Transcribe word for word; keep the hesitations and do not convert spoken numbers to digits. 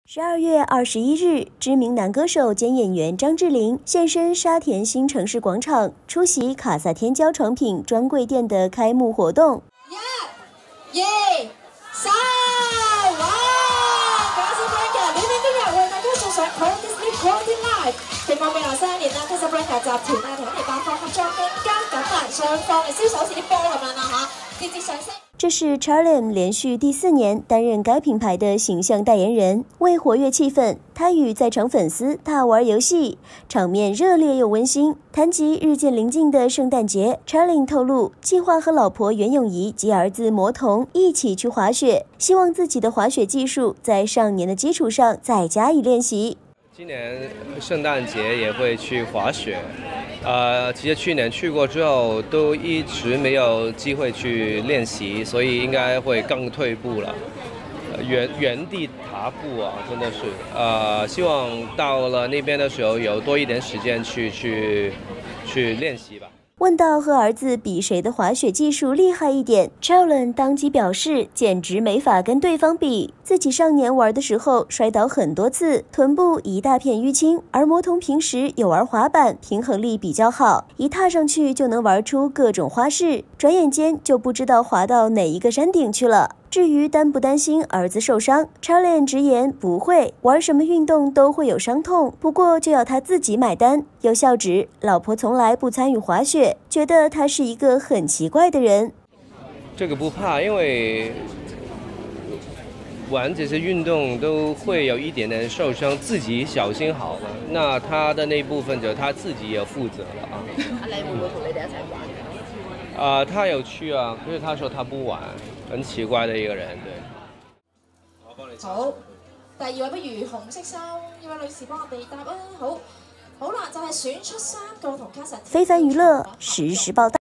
十二月二十一日，知名男歌手兼演员张智霖现身沙田新城市广场，出席卡萨天胶床品专柜店的开幕活動。 一、二、三，哇！假使 Branca 年年今日為大家送上 Call Disney Quality Life， 期望未來三年啦 ，Casa Branca 集團啊同我哋百貨合作更加緊密，雙方嘅銷售好似啲波咁樣啦嚇，節節上升。 这是 Charlene 连续第四年担任该品牌的形象代言人。为活跃气氛，他与在场粉丝大玩游戏，场面热烈又温馨。谈及日渐临近的圣诞节 ，Charlene 透露，计划和老婆袁咏仪及儿子魔童一起去滑雪，希望自己的滑雪技术在上年的基础上再加以练习。 今年圣诞节也会去滑雪。 呃，其实去年去过之后，都一直没有机会去练习，所以应该会更退步了，呃、原原地踏步啊，真的是。呃，希望到了那边的时候，有多一点时间去去去练习吧。 问到和儿子比谁的滑雪技术厉害一点 ，Charlene 当即表示，简直没法跟对方比。自己上年玩的时候摔倒很多次，臀部一大片淤青，而魔童平时有玩滑板，平衡力比较好，一踏上去就能玩出各种花式，转眼间就不知道滑到哪一个山顶去了。 至于担不担心儿子受伤 ，Charlene 直言不会，玩什么运动都会有伤痛，不过就要他自己买单。有笑指老婆从来不参与滑雪，觉得他是一个很奇怪的人。 这个不怕，因为玩这些运动都会有一点点受伤，自己小心好了。那他的那部分就他自己也負責了啊。阿你會唔會同你哋一齊玩？啊、呃，他有去啊，可是他說他不玩。 很奇怪的一個人，對。我幫你。 好，第二位不如紅色衫呢位女士幫我哋答啊，好，好啦，就係選出三個同卡神。 非凡娛樂實時報道。